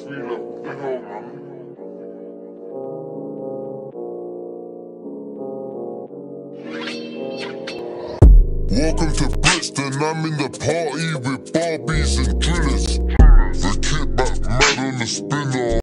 Welcome to Brixton, I'm in the party with Barbies and